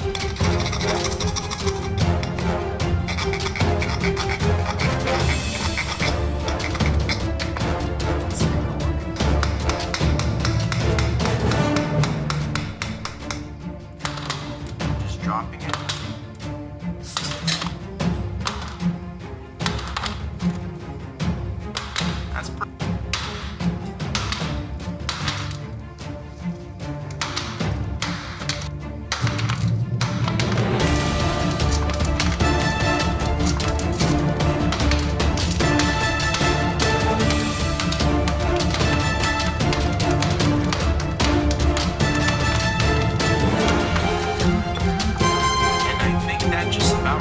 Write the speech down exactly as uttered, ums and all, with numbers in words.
Just dropping it. That's pretty. And I think that just about